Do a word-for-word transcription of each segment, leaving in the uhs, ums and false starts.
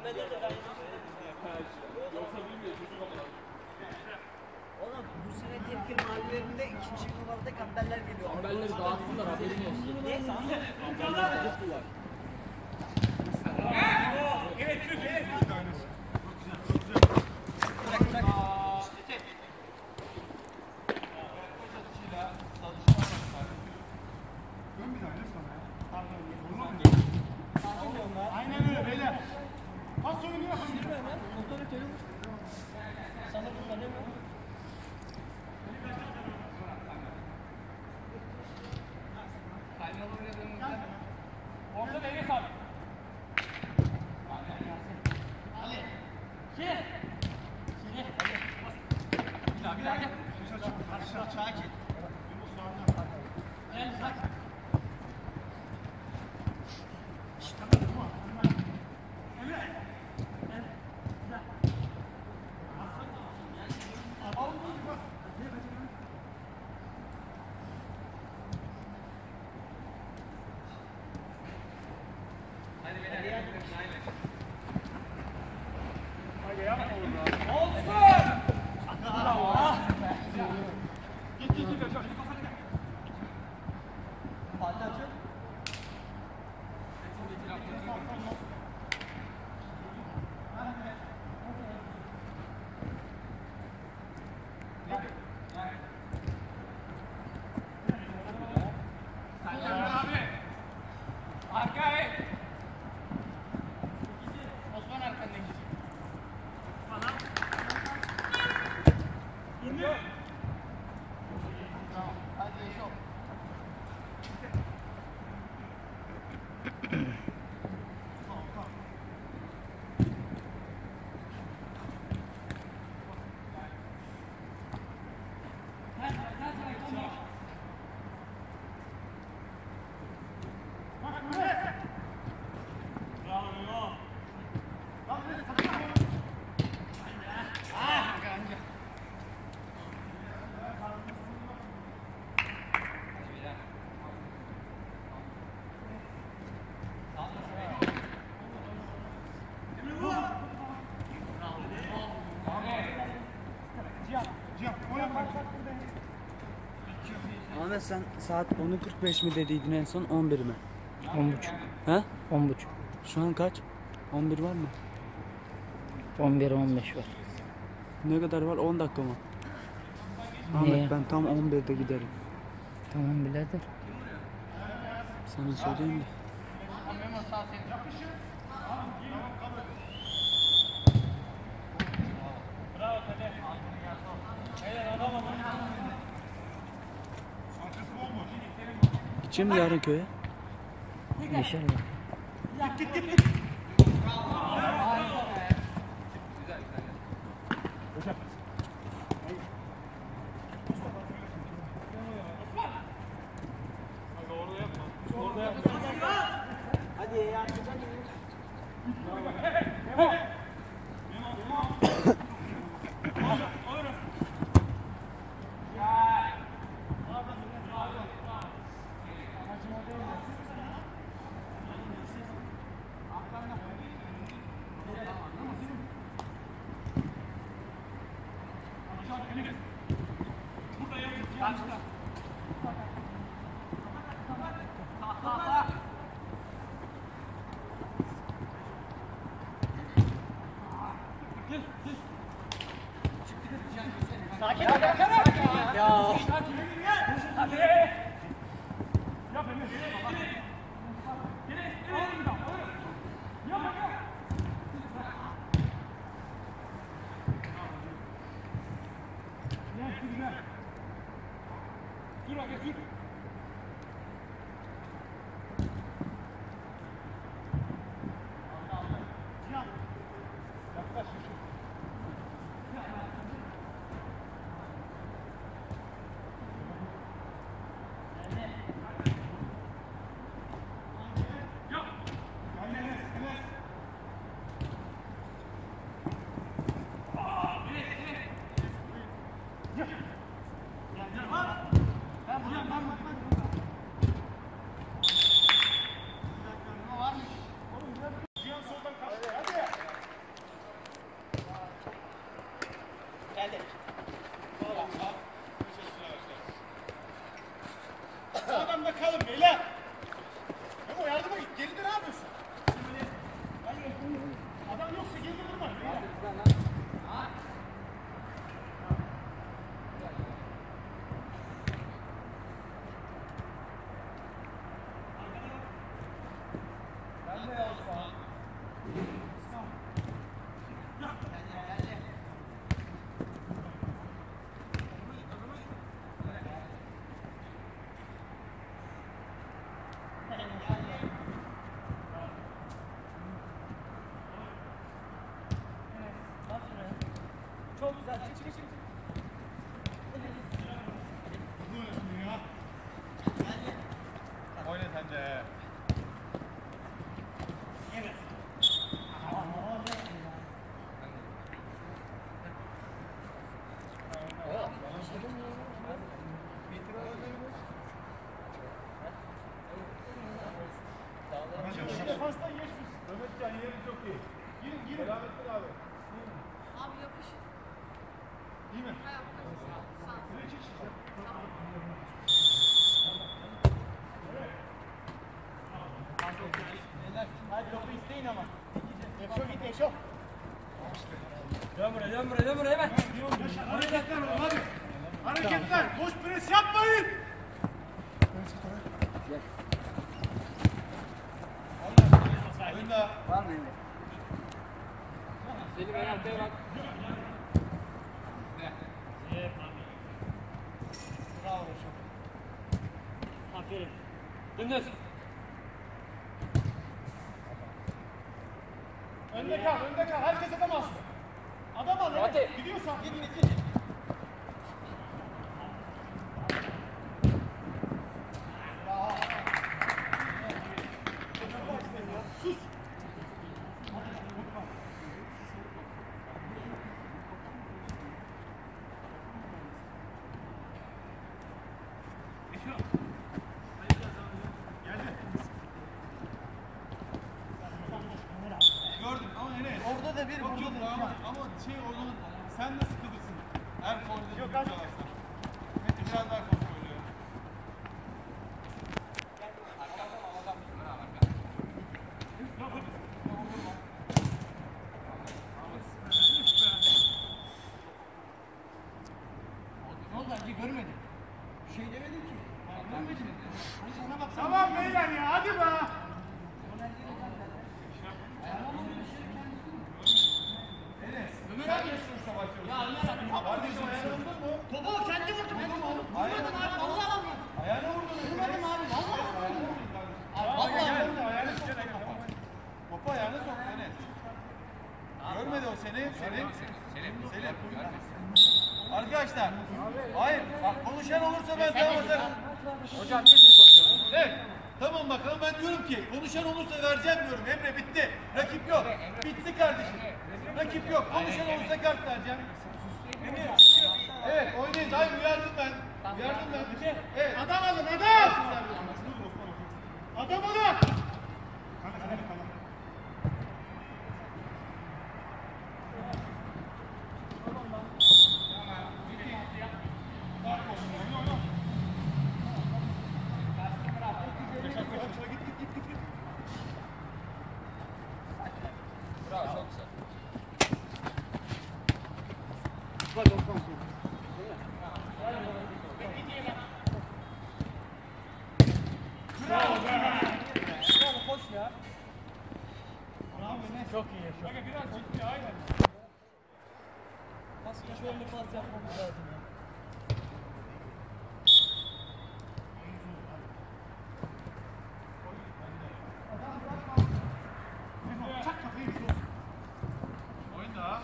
Yoksa bilmiyor çocuk ama. Oğlum bu sene Tepki mahallelerinde ikinci numarada kamberler geliyor. Kamberleri dağıttılar haberin olsun. Niye sandın? Kamberleri dağıttılar. Evet, evet, evet. Bırak bırak. Aynen öyle beyler. Pas oyunu yapın. Motoru telefon. Sana kullanıyor mu? Orta da Enes abi. Ali. Şey. Şey. Bir daha bir daha gel. Şakir. Gel bak. Hadi yapma oğlum ya. Olsun. Git git git. Fatih atıyor. Osman arkandan git. Tamam. Hadi yaşa. Ahmet sen saat onu kırk beş mi dediydin en son on bir mi? On buçuk. He? On buçuk. Şu an kaç? on bir var mı? On bir on beş var. Ne kadar var? on dakika mı? Niye? Ahmet ben tam on birde giderim. Tamam birader. Sana söyleyeyim de. Bravo Kader. Beyler adam ama. Gideceğim mi yarın köye? İnşallah. Orada yapma. Orada yapma. Hadi ya. Sakin ol. Ya. Hadi. Yap Emir. Gel. Gel. Yap yap. Gel güzel. Sür abi sür. Yaklaş. Oyna sen de. Defanstan geçmiş. Mehmetcan yeri çok iyi. Girin girin. Selamettin abi. Abi yapış. İyi mi? Ayakta. Sağ. Süre çek işte. Hadi topu isteyin ama. Eşo git Eşo. Dön buraya, dön buraya, dön buraya hemen. Hareketler oğlum hadi. Hareketler. Boş pres yapmayın. Oyunda. Var mı Emre? Selim en arkaya bak. Bravo Eşo. Aferin. Dümdüz. Önde kal, önde kal. Herkes atamazsın. Adam al. Fatih. Evet. Gidiyorsan git git git. Sus. Gördüm ama Enes. Orada da bir, Yok, burada yok, da ama, iki. ama şey o zaman sen de sıkılırsın. Her konuda yok, bir çalarsan. Mete biraz daha kontrol ediyor. Ne oldu önce görmedim. Bir şey demedim ki. Görmedim. Hani sana baksana. Tamam beyler ya hadi be. Enes, Ömer abi sonuçta başlıyoruz. Ya Ömer abi yapma. Kardeşim ayağına vurdun mu? Topu kendi vurdu. Ben vurmadım. Vurmadım abi. Vallahi vurmadım. Ayağına vurdun. Vurmadım abi. Vallahi vurmadım. Abi Vallahi gel, vurmadım. ayağını sok. Topu ayağına sok Enes. Görmedi o seni. Selim. Selim. Selim. Arkadaşlar. Hayır. Bak konuşan olursa ben devam ederim. Hocam niye siz konuşuyorsunuz? Evet. Tamam bakalım ben diyorum ki konuşan olursa vereceğim diyorum. Emre bitti. Rakip yok. Bitti kardeşim. Rakip yok. Konuşan olursa kart vereceğim. Emre. Evet oynayın. Hayır uyardım ben. Uyardım ben. Evet. Adam alın adam. Adam alın. Bravo, çok güzel. Bak Osman. Bravo koş ya. Çok iyi Eşo. Bakın biraz ciddi aynen. Pas şöyle pas yapmamız lazım ya. Çak kafayı bir olsun. Oyunda.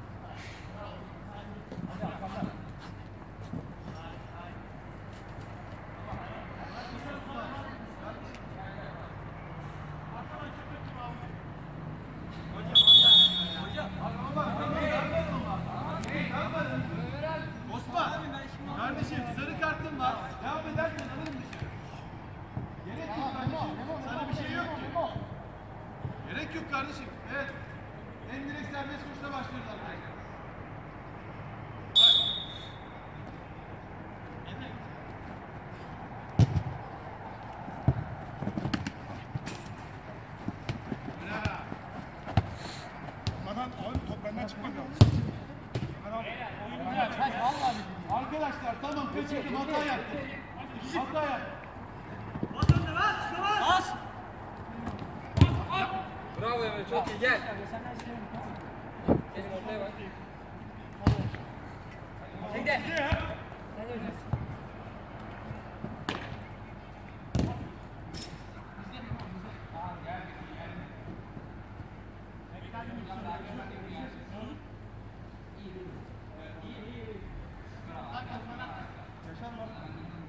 Osman, kardeşim sarı kartın var. Devam edersen alırım dışarı. Gerek yok kardeşim. Sana bir şey yok ki. Gerek yok kardeşim. Evet. En direkt serbest vuruşla başlıyoruz arkadaşlar. Bak. Bravo. Olmadan abi top benden çıkmadı. Arkadaşlar tamam kaçırdım hata yaptım. Hata yaptım. Bravo Emre, çok iyi. Gel. Selim ortaya bak. Şimdi.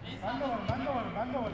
Ben de varım, ben de varım, ben de varım.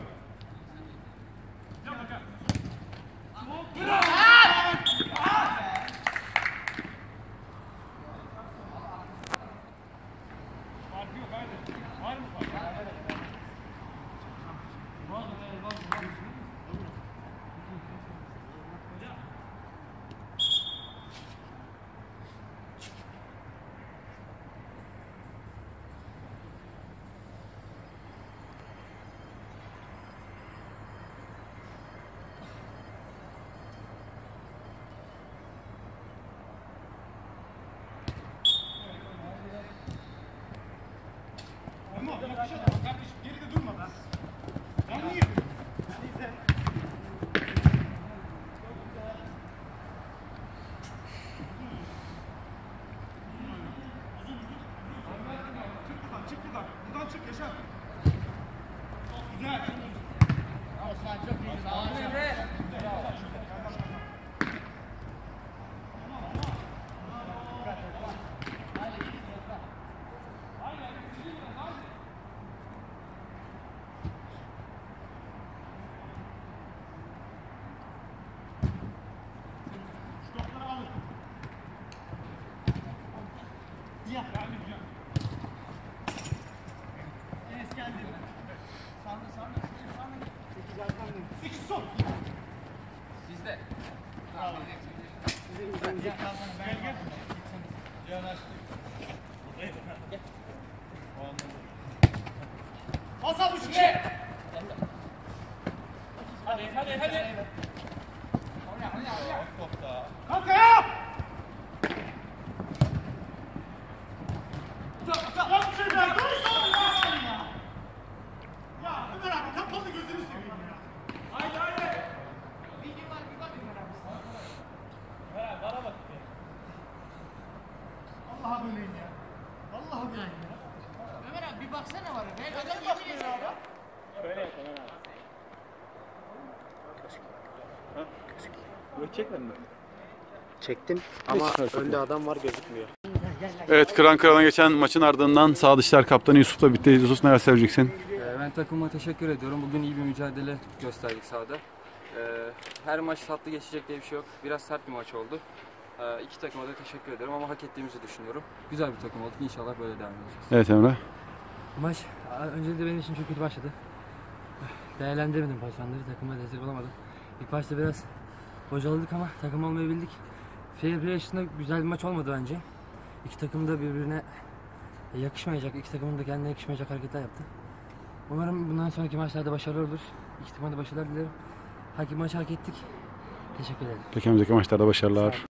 Ama yakışa bak kardeşim, geride durma be. Ben niye? Çık buradan, çık buradan. Buradan çık Yaşar. Güzel. Osman çok iyi. Sağ ol Emre. Ya. Enes geldi. Sandı, sandı, sandı. sekiz arkamda. sekiz son. Bizde. Gel gel. Cihan aç. Gel. Bas al üç kişi. Hadi hadi hadi. Kanka ya! Lan bir şey ver, dur sonra ya! Ya Ömer abi kapalı gözünü seveyim ya. Haydi haydi! Video var bir bakın Ömer abi. Ha, bana bak. Allah'a böyleyim ya. Allah'a böyleyim ya. Ömer abi bir baksana var. Ben adam yemin ediyorum. Şöyle yap Ömer abi. Çektim ama önde adam var gözükmüyor. Evet, kıran kırana geçen maçın ardından Sağ Dışlar kaptanı Yusuf'la birlikte. Yusuf, neler söyleyeceksin? Ee, Ben takıma teşekkür ediyorum. Bugün iyi bir mücadele gösterdik sahada. Ee, Her maç tatlı geçecek diye bir şey yok. Biraz sert bir maç oldu. Ee, İki takıma da teşekkür ediyorum ama hak ettiğimizi düşünüyorum. Güzel bir takım olduk. İnşallah böyle devam edeceğiz. Evet Emre. Maç öncelikle benim için çok kötü başladı. Değerlendiremedim pozisyonları, takıma destek olamadım. İlk başta biraz bocaladık ama takım olmayı bildik. Fair play açısından güzel bir maç olmadı bence. İki takım da birbirine yakışmayacak, iki takımın da kendine yakışmayacak hareketler yaptı. Umarım bundan sonraki maçlarda başarılı olur. İki takıma da başarılar dilerim. Hak maçı hak ettik. Teşekkür ederim. Peki önümüzdeki maçlarda başarılar.